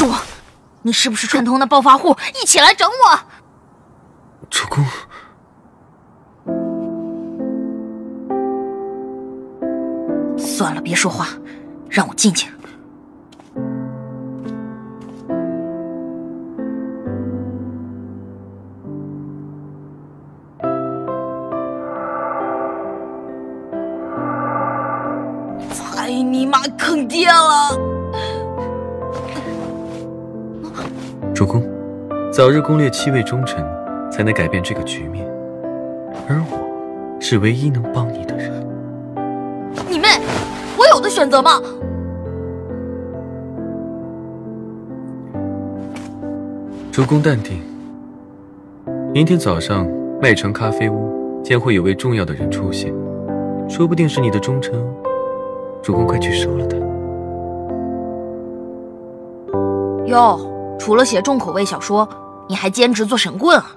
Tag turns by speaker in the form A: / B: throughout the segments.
A: 说，你是不是串通那暴发户一起来整我？
B: 主公，
A: 算了，别说话，让我进去。太尼玛坑爹了！
B: 主公，早日攻略7位忠臣，才能改变这个局面。而我，是唯一能帮你的人。
A: 你妹！我有的选择吗？
B: 主公淡定，明天早上麦城咖啡屋将会有位重要的人出现，说不定是你的忠臣哦。主公，快去收了他。
A: 哟，除了写重口味小说，你还兼职做神棍啊？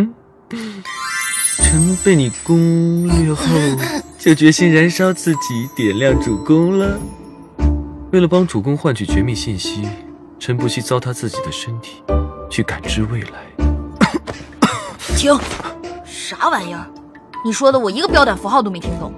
B: 臣被你攻略后，就决心燃烧自己，点亮主公了。为了帮主公换取绝密信息，臣不惜糟蹋自己的身体，去感知未来。
A: 停！啥玩意儿？你说的我一个标点符号都没听懂。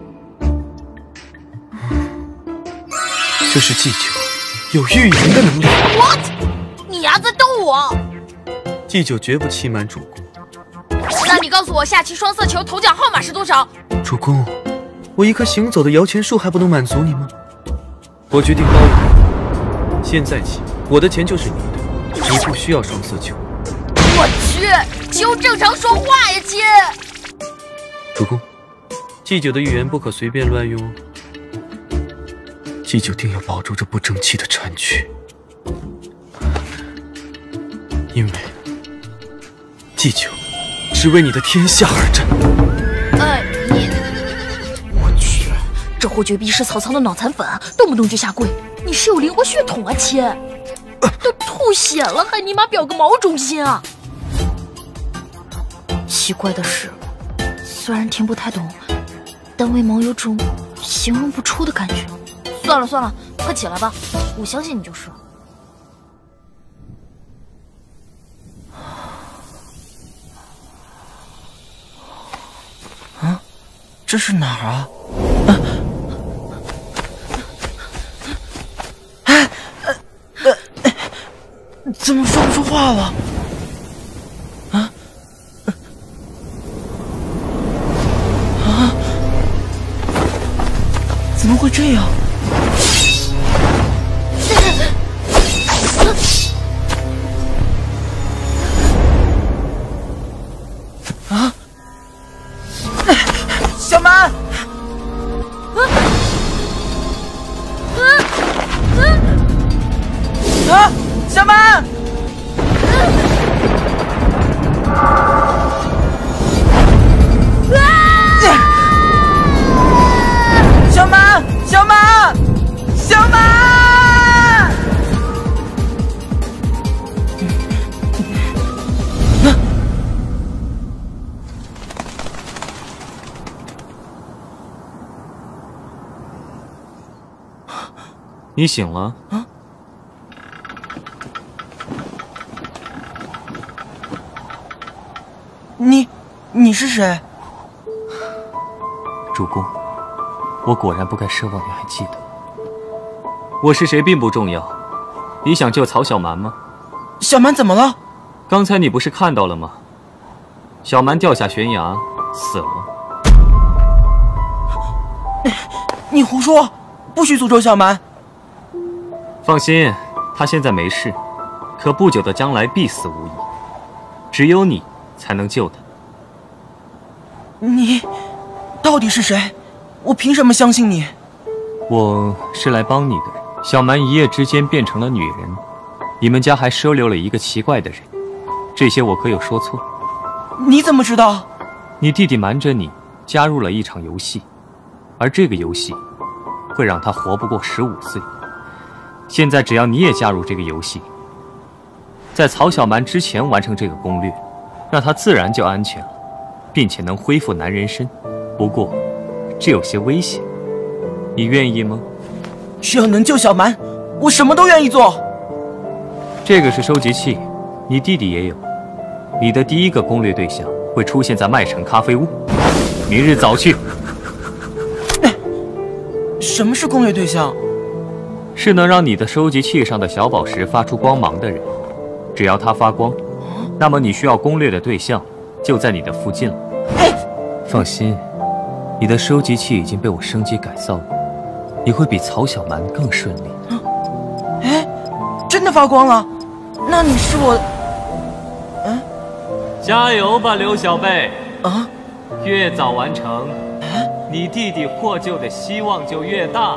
B: 这是祭酒，有预言的能力。
A: What？ 你丫在逗我？
B: 祭酒绝不欺瞒主公。
A: 那你告诉我，下期双色球头奖号码是多少？
B: 主公，我一棵行走的摇钱树还不能满足你吗？我决定包养你，现在起，我的钱就是你的，你不需要双色球。
A: 我去，求正常说话呀，亲！
B: 主公，祭酒的预言不可随便乱用哦。祭酒定要保住这不争气的产区，因为祭酒只为你的天下而战。
A: 我去，这货绝逼是曹操的脑残粉啊，动不动就下跪。你是有灵活血统啊，亲！都吐血了，还尼玛表个毛忠心啊！奇怪的是，虽然听不太懂，但为毛有种形容不出的感觉。算了算了，快起来吧，我相信你就是。
C: 啊，这是哪儿啊？怎么说不出话了？怎么会这样？小蛮！小蛮！小蛮！小蛮！小蛮！
D: 你醒了？
C: 啊？你是谁？
D: 主公，我果然不该奢望你还记得。我是谁并不重要，你想救曹小蛮吗？
C: 小蛮怎么了？
D: 刚才你不是看到了吗？小蛮掉下悬崖死了。
C: 你胡说！不许诅咒小蛮！
D: 放心，他现在没事，可不久的将来必死无疑。只有你才能救他。
C: 你到底是谁？我凭什么相信你？
D: 我是来帮你的人。小蛮一夜之间变成了女人，你们家还收留了一个奇怪的人，这些我可有说错？
C: 你怎么知道？
D: 你弟弟瞒着你加入了一场游戏，而这个游戏会让他活不过15岁。现在只要你也加入这个游戏，在曹小蛮之前完成这个攻略，那他自然就安全了，并且能恢复男人身。不过这有些危险，你愿意吗？
C: 只要能救小蛮，我什么都愿意做。
D: 这个是收集器，你弟弟也有。你的第一个攻略对象会出现在麦城咖啡屋，明日早去。
C: 什么是攻略对象？
D: 是能让你的收集器上的小宝石发出光芒的人。只要它发光，那么你需要攻略的对象就在你的附近了。放心，你的收集器已经被我升级改造了，你会比曹小蛮更顺利。
C: 哎，真的发光了？那你是我……
D: 加油吧，刘小贝！
C: 啊，
D: 越早完成，你弟弟获救的希望就越大。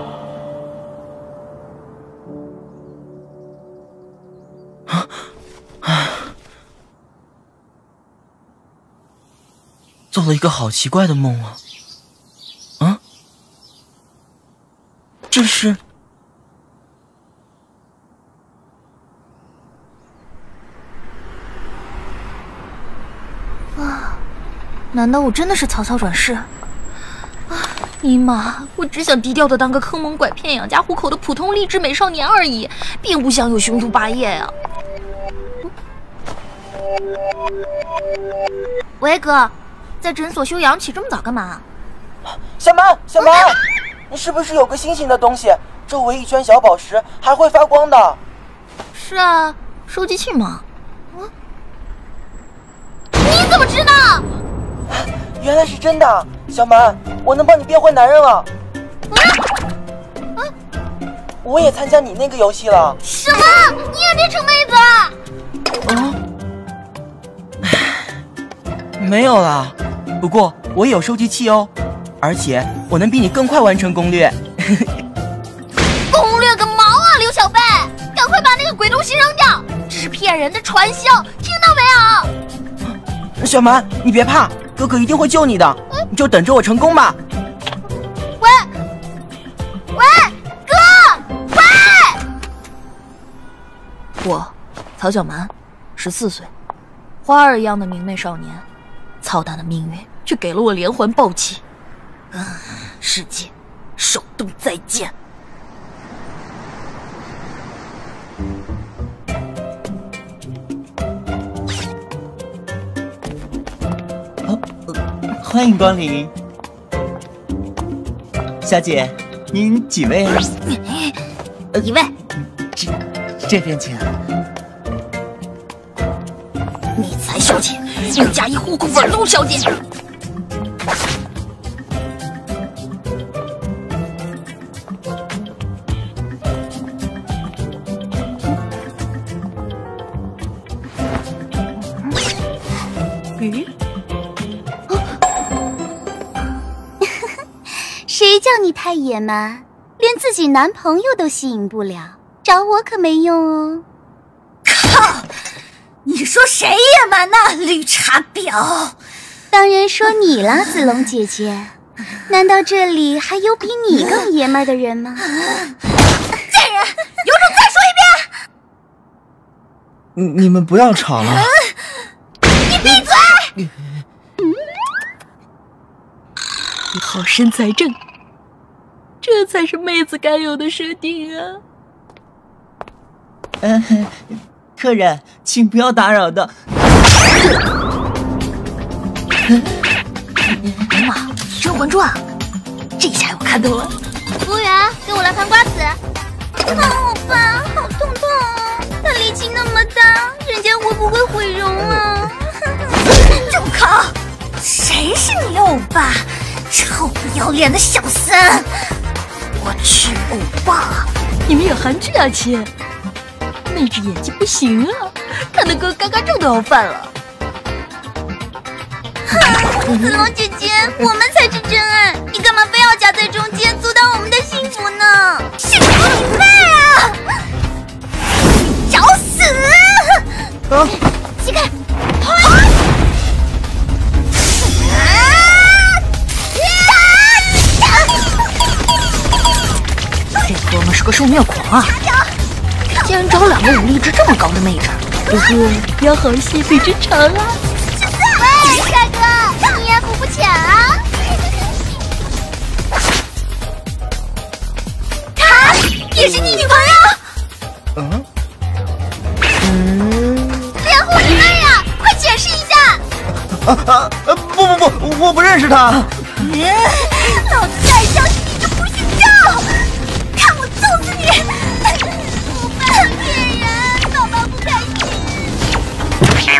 C: 做了一个好奇怪的梦啊！啊，这是……
A: 难道我真的是曹操转世？啊，尼玛，我只想低调的当个坑蒙拐骗养家糊口的普通励志美少年而已，并不想有雄图霸业呀。喂，哥，在诊所休养，起这么早干嘛？
C: 小蛮，小蛮，你是不是有个星星的东西？周围一圈小宝石，还会发光的。
A: 是啊，收集器嘛。你怎么知道？
C: 原来是真的，小蛮，我能帮你变回男人了。我也参加你那个游戏了。
A: 什么？你也变成妹子了？
C: 没有啦，不过我也有收集器哦，而且我能比你更快完成攻略。
A: 攻略个毛啊，刘小贝！赶快把那个鬼东西扔掉，这是骗人的传销，听到没有？
C: 小蛮，你别怕，哥哥一定会救你的，你就等着我成功吧。
A: 喂，哥，喂！我，曹小蛮，14岁，花儿一样的明媚少年，操蛋的命运却给了我连环暴击。世界，手动再见。
E: 欢迎光临，小姐，您几位啊？
A: 一位。
E: 这边请。
A: 你才小姐，1+1户口本都小姐。
F: 谁叫你太野蛮，连自己男朋友都吸引不了，找我可没用哦。
A: 靠！你说谁野蛮呢？绿茶婊！
F: 当然说你了，子龙姐姐。难道这里还有比你更爷们儿的人吗？
A: 贱人，有种再说一遍！
C: 你们不要吵了。
A: 你闭嘴！好身材正，这才是妹子该有的设定啊！
E: 客人，请不要打扰的。
A: 哎妈，《甄嬛传》，这下我看懂了。
F: 服务员，给我来盘瓜子。好吧，好痛痛啊！他力气那么大，人家会不会毁容啊？
A: 住口！谁是你欧巴？臭不要脸的小三！我去欧巴！你们演韩剧啊，亲？妹纸演技不行啊，看得哥嘎嘎皱都要犯了。
F: 子龙姐姐，我们才是真爱，你干嘛非要夹在中间，阻挡我们的幸福呢？
A: 幸福你妹啊！找死！
F: 起开！
A: 这哥们是个受虐狂啊！竟然找2个武力值这么高的妹纸，不过要好戏非之长啊！
F: 喂，帅哥，你也扶不起啊！
A: 她也是你女朋友？
E: 不，我不认识他。
A: 老子再相信你就不许叫！看我揍死你！不办骗人，宝宝不开心。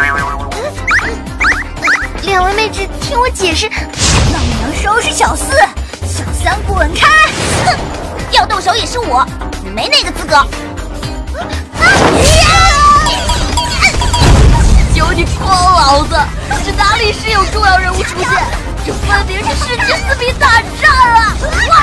F: 两位妹纸，听我解释，
A: 老娘收拾小四，小三滚开！
F: 哼，要动手也是我，你没那个资格。
A: 求你放老子！这哪里是有重要人物出现？这分明是世界4比大战啊！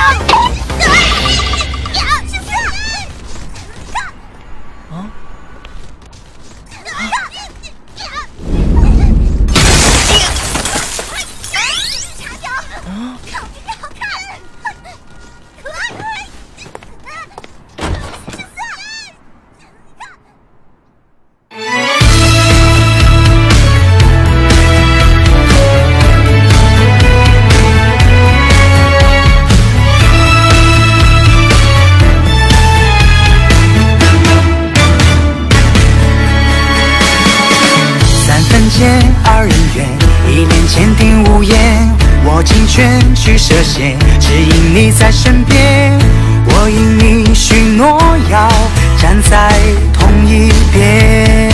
G: 2人缘，1年前定无言，我尽全去涉险，只因你在身边，我因你许诺要站在同一边。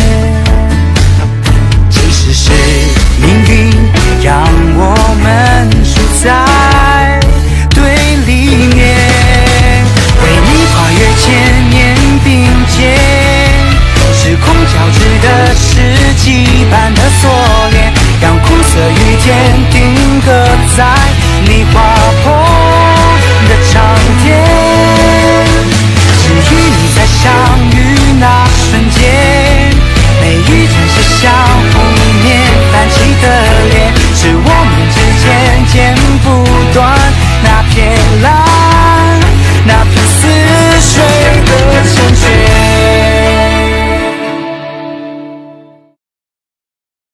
G: 即使是命运让我们处在对立面，为你跨越千年并肩，时空交织的世纪般的锁链，让苦涩与甜定格在